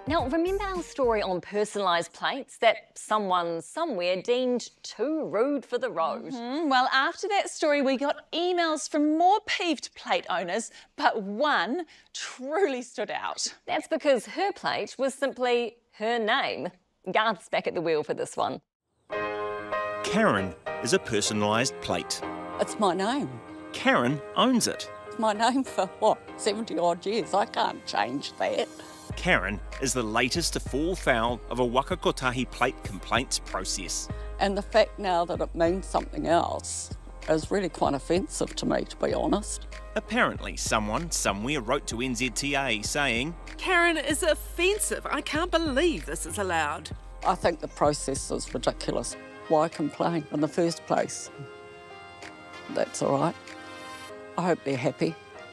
Now, remember our story on personalised plates that someone somewhere deemed too rude for the road? Well, after that story, we got emails from more peeved plate owners, but one truly stood out. That's because her plate was simply her name. Garth's back at the wheel for this one. Karen is a personalised plate. It's my name. Karen owns it. It's my name for, what, 70 odd years. I can't change that. Karen is the latest to fall foul of a Waka Kotahi plate complaints process. And the fact now that it means something else is really quite offensive to me, to be honest. Apparently someone somewhere wrote to NZTA saying, Karen is offensive. I can't believe this is allowed. I think the process is ridiculous. Why complain in the first place? That's all right. I hope they're happy.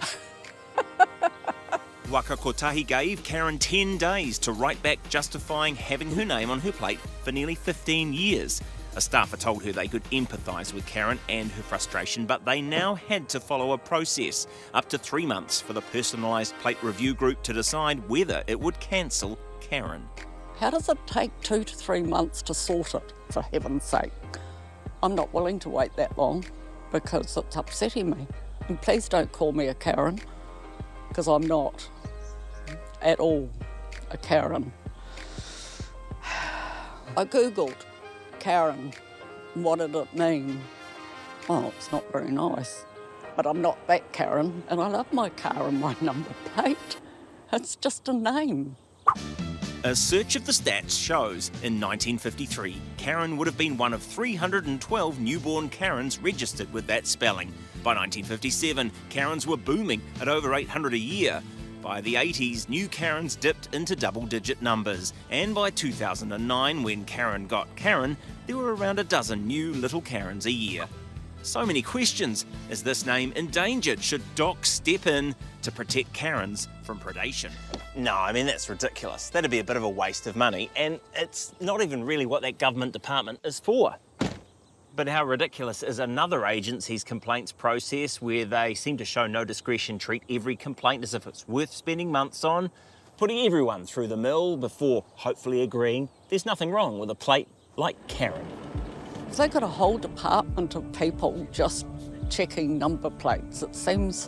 Waka Kotahi gave Karen 10 days to write back justifying having her name on her plate for nearly 15 years. A staffer told her they could empathise with Karen and her frustration, but they now had to follow a process, up to 3 months for the personalised plate review group to decide whether it would cancel Karen. How does it take 2 to 3 months to sort it, for heaven's sake? I'm not willing to wait that long because it's upsetting me. And please don't call me a Karen, because I'm not at all a Karen. I googled Karen, what did it mean? Oh, it's not very nice. But I'm not that Karen, and I love my car and my number plate. It's just a name. A search of the stats shows in 1953, Karen would have been one of 312 newborn Karens registered with that spelling. By 1957, Karens were booming at over 800 a year. By the 80s, new Karens dipped into double-digit numbers. And by 2009, when Karen got Karen, there were around a dozen new little Karens a year. So many questions. Is this name endangered? Should docs step in to protect Karens from predation? No, I mean, that's ridiculous. That'd be a bit of a waste of money, and it's not even really what that government department is for. But how ridiculous is another agency's complaints process where they seem to show no discretion, treat every complaint as if it's worth spending months on, putting everyone through the mill before hopefully agreeing there's nothing wrong with a plate like Karen. If they've got a whole department of people just checking number plates, it seems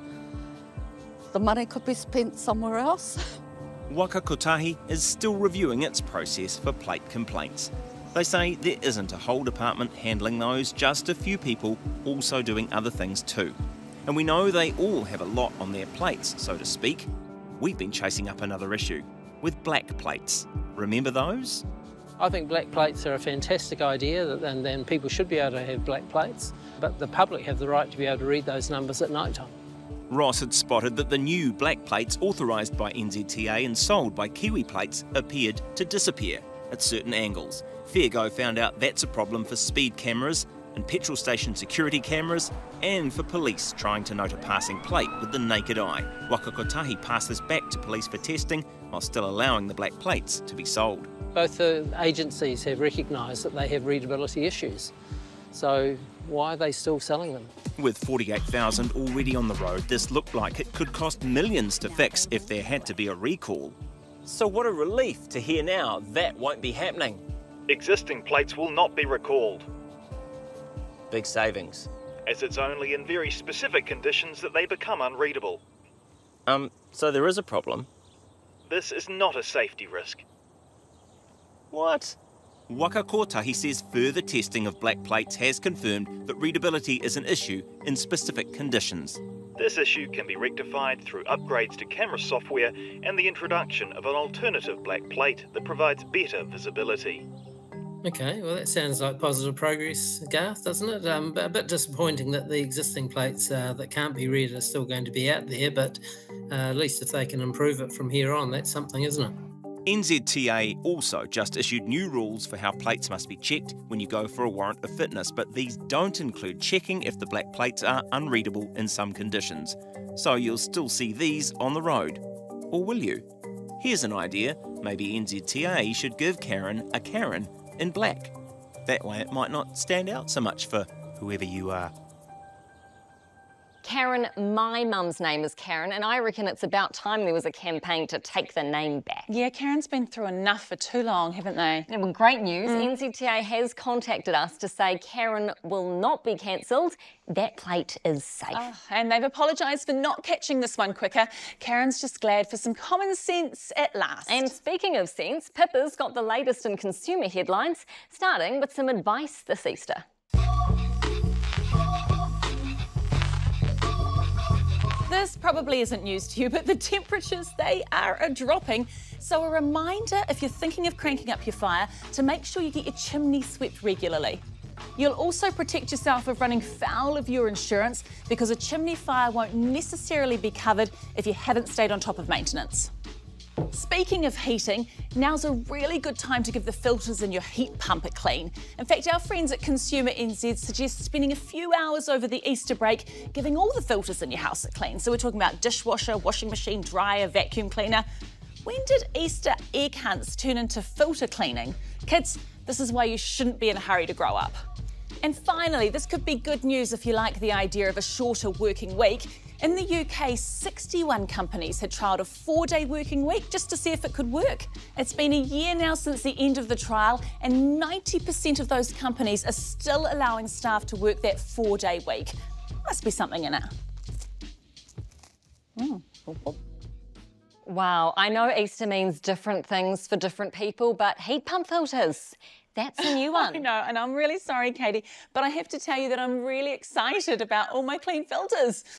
the money could be spent somewhere else. Waka Kotahi is still reviewing its process for plate complaints. They say there isn't a whole department handling those, just a few people also doing other things too. And we know they all have a lot on their plates, so to speak. We've been chasing up another issue with black plates. Remember those? I think black plates are a fantastic idea, and then people should be able to have black plates, but the public have the right to be able to read those numbers at night time. Ross had spotted that the new black plates authorised by NZTA and sold by Kiwi Plates appeared to disappear at certain angles. Fairgo found out that's a problem for speed cameras and petrol station security cameras, and for police trying to note a passing plate with the naked eye. Waka Kotahi passed this back to police for testing while still allowing the black plates to be sold. Both the agencies have recognised that they have readability issues, so why are they still selling them? With 48,000 already on the road, this looked like it could cost millions to fix if there had to be a recall. So what a relief to hear now that won't be happening. Existing plates will not be recalled, Big savings. as it's only in very specific conditions that they become unreadable. So there is a problem. This is not a safety risk. What? Waka Kotahi says further testing of black plates has confirmed that readability is an issue in specific conditions. This issue can be rectified through upgrades to camera software and the introduction of an alternative black plate that provides better visibility. Okay, well that sounds like positive progress, Garth, doesn't it? A bit disappointing that the existing plates that can't be read are still going to be out there, but at least if they can improve it from here on, that's something, isn't it? NZTA also just issued new rules for how plates must be checked when you go for a warrant of fitness, but these don't include checking if the black plates are unreadable in some conditions. So you'll still see these on the road. Or will you? Here's an idea. Maybe NZTA should give Karen a Karen in black. That way it might not stand out so much for whoever you are. Karen, my mum's name is Karen, and I reckon it's about time there was a campaign to take the name back. Yeah, Karen's been through enough for too long, haven't they? And well, great news, NZTA has contacted us to say Karen will not be cancelled. That plate is safe. Oh, and they've apologised for not catching this one quicker. Karen's just glad for some common sense at last. And speaking of sense, Pippa's got the latest in consumer headlines, starting with some advice this Easter. This probably isn't news to you, but the temperatures, they are a-dropping. So a reminder, if you're thinking of cranking up your fire, to make sure you get your chimney swept regularly. You'll also protect yourself of running foul of your insurance, because a chimney fire won't necessarily be covered if you haven't stayed on top of maintenance. Speaking of heating, now's a really good time to give the filters in your heat pump a clean. In fact, our friends at Consumer NZ suggest spending a few hours over the Easter break giving all the filters in your house a clean. So we're talking about dishwasher, washing machine, dryer, vacuum cleaner. When did Easter egg hunts turn into filter cleaning? Kids, this is why you shouldn't be in a hurry to grow up. And finally, this could be good news if you like the idea of a shorter working week. In the UK, 61 companies had trialled a 4-day working week just to see if it could work. It's been a year now since the end of the trial, and 90% of those companies are still allowing staff to work that 4-day week. Must be something in it. Wow, I know Easter means different things for different people, but heat pump filters, that's a new one. I know, and I'm really sorry, Katie, but I have to tell you that I'm really excited about all my clean filters.